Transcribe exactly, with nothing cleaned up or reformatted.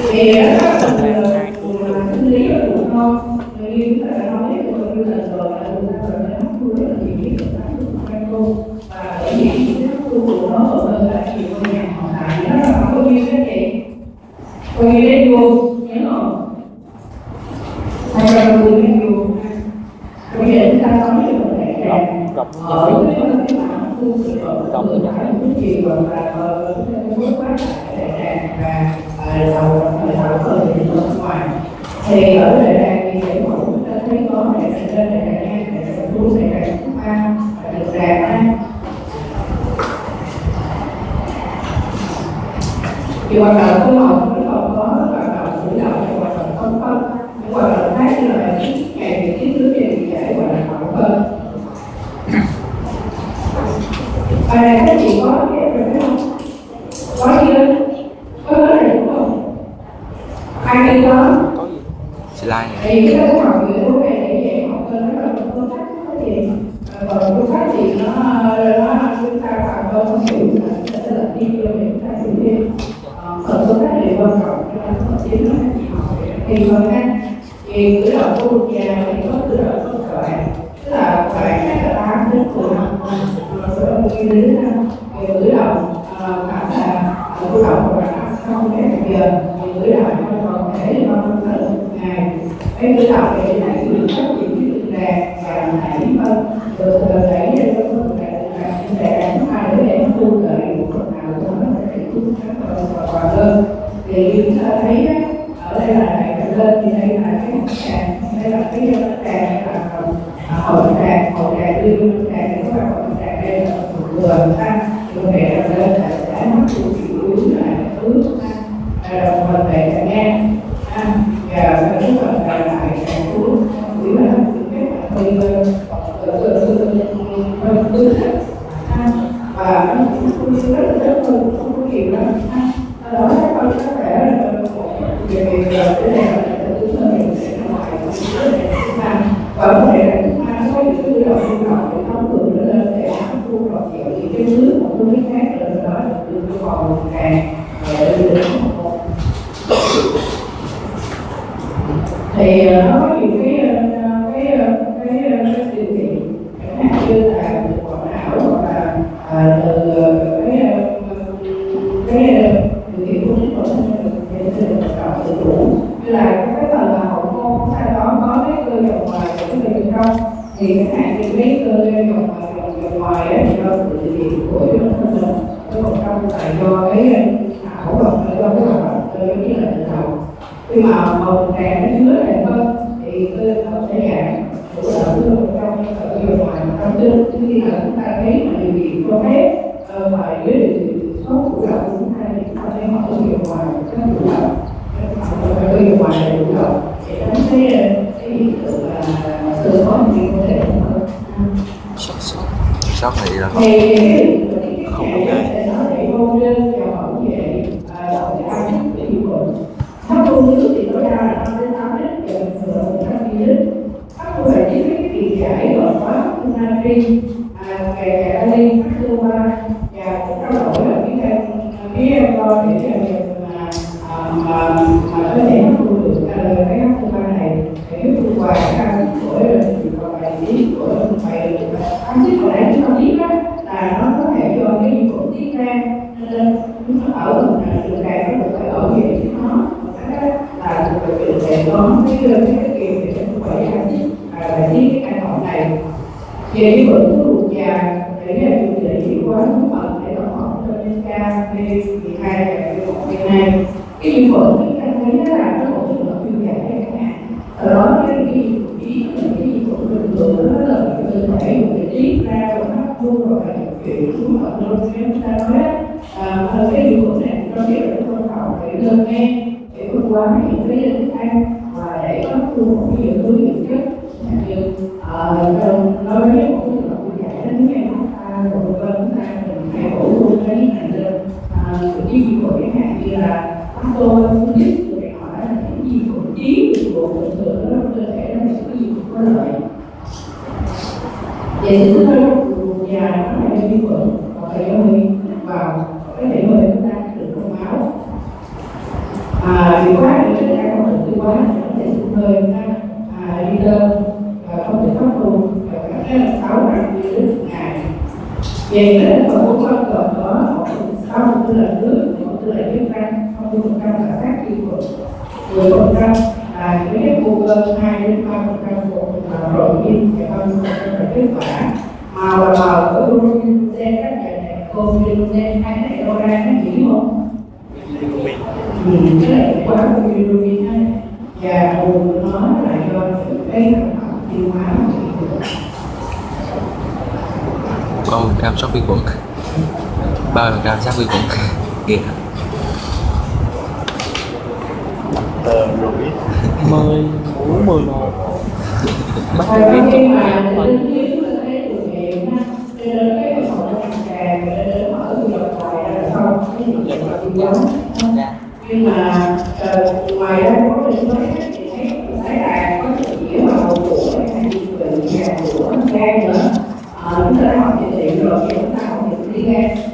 thì đó là sinh lý là buồn không, như chúng ta đã nói như là rồi là người ta rồi nó hấp thu rất là nhiều cái thực phẩm của và bởi vì cái hấp thu của nó ở hơn là nhiều con nhà họ tại nó là không có nhiêu cái gì coi như đấy vô nhớ không hai trăm mười cái vô bây giờ chúng ta nói về vấn đề rằng ở cái cái bản hấp thu thực phẩm của phải cái gì gọi là ở cái mức quá đại tràng và đầu đầu cơ thì ở ngoài thì ở đại tràng thì để mẫu chúng ta thấy có đại tràng trên đại tràng ngang đại tràng thu đại tràng thứ ba đại tràng A thì hoạt động của họ nó còn có hoạt động chủ động và hoạt động không phân những hoạt động khác như là ngày ngày tiết nước về điện giải và hoạt động phân bài này các chị có ghép rồi phải không? Có gì đó? Có nói này đúng không? Ai đi đó? Slide thì cái đó học người lúc này để dạy học hơn đó là phương pháp có gì còn phương pháp thì nó nó chúng ta phạm hơn không hiểu là sẽ là đi cho chúng ta xử lý còn phương pháp thì quan trọng cho nên nó chính là các chị học thì hơn ha thì cử động của một già thì có cử động có khỏe tức là khỏe các là tám đến mười năm rồi một cái đến năm thì cử động cảm là cử động và không cái giờ thì cử động nó còn thể nó là ngày cái cử động thì này sự phát triển cái đường đàn và nảy hơn được đẩy lên cái phần đàn đàn thứ hai để nó thu lợi một phần nào cho nó sẽ thu các còn hơn thì chúng ta thấy á ở đây là này lên thì đây là cái đàn đây là cái đàn là hội đàn hội đàn liên đàn thì các bạn hội đàn đây là một người tăng thì mẹ lên là sẽ mất chủ yếu là thứ là phần về đàn ngang và cái phần đàn lại đàn cuối chỉ là cái hơi tư thích và nó cũng rất là rất hơn không có nhiều lắm đó các con có thể về về cái này là tự thân mình sẽ ngoài và có thể là chúng ta có những cái đầu tiên đầu để thông thường nó lên để hấp thu vào kiểu những cái nước một cái khác rồi đó là từ cái vòng càng để đưa đến một thì nó có nhiều cái cái cái cái điều kiện chẳng hạn như là từ quảng não hoặc là từ cái cái điều kiện của chúng tôi để từ hoạt động tự chủ như là cái phần là hậu môn sau đó có cái cơ dòng ngoài và cái cơ dòng trong thì chẳng hạn như cái cơ dòng dòng ngoài ấy thì do sự thực hiện của chúng ta cái phần trong là do cái hậu động do cái hoạt động cơ như là tự động khi mà màu đèn nó chứa đèn hơn thì cơ nó sẽ giảm chủ đạo cơ trong ở bên ngoài trong tương chứ khi là chúng ta thấy mà điều kiện cho phép phải dưới điều kiện số chủ đạo của chúng ta thì chúng ta thấy họ ở bên ngoài các chủ đạo ở bên ngoài là chủ đạo để tránh cái cái hiện tượng là cơ có những vấn đề hơn sót này là không có ghế hấp thu nước thì tối đa là năm đến tám lít và thường là một trăm mi-li-lít. Hấp thu phải chỉ cái điện giải gồm có natri, kè kali, hấp thu ba và cũng trao đổi là cái cái đo để cho việc mà mà mà có thể hấp thu được cái hấp thu ba này để hấp thu qua cái axit của còn bài lý của bài axit hồi nãy chúng ta biết đó là nó có thể do cái vi khuẩn tiết ra nên chúng ta ở đường đàn nó được phải ở vị trí nó là được được để có cái cái cái kiểu để chúng ta phải axit là cái cái căn phòng này về cái bệnh của ruột già để cái điều trị hiệu quả của bệnh để tổng hợp cho nên K, B mười hai và B một, B hai cái vi khuẩn chúng ta thấy nó là nó một trường hợp tiêu chảy chẳng hạn ở đó cái cái cái cái vi khuẩn bình thường nó là cái cơ thể một cái tiết ra và nó luôn rồi phải chuyển xuống ở luôn nếu chúng ta nói á cái vi khuẩn này nó sẽ là quan trọng để đơn nghe để vượt qua những cái thức ăn và để có thu một cái nhiều thứ nhiều chất như nói với một cái trường hợp như vậy đó nếu em ta một bên chúng ta mình phải bổ sung cái này lên sự chi vi khuẩn chẳng hạn như là chúng tôi phân tích về họ là những vi khuẩn chí của bộ bình thường đó cơ thể nó sẽ có vi khuẩn có lợi vậy thì chúng tôi ruột già nó là vi khuẩn và phải hơi vào có thể hơi chúng ta được trong máu à, điều quá nữa là không được tiêu hóa có thể sụt hơi à, đi đơn và không thể thoát luôn và các là sáu trăm ml một ngày. Về nữa là bổ sung còn có sáu mươi tư là nước, một tư là chất rắn, không mươi phần trăm là các vi khuẩn, mười phần trăm là những cái vô cơ, hai đến ba phần trăm là protein và ba mươi phần trăm là chất xả. Màu là màu của gluten các dạng này, gluten hai cái này đâu ra nó chỉ không? Ừ, cái này quá gluten này và buồn nó là do cái sản phẩm tiêu hóa. Bao phần trăm sát vi khuẩn, bao phần trăm sát vi khuẩn ghê hả? mười bốn mười một bắt Và đầu khi tiếp mà tục đến kiếm là cái thử nghiệm ha, cho nên cái phần nó càng càng để mở cái dòng bài ra sau cái gì là tiêu hóa. Nhưng mà uh, ngoài ra có thể nói thì thấy thấy là có sự hiểu vào của hay về nhà của gan nữa. Chúng ta đã học về tiện rồi thì chúng ta học về đi gan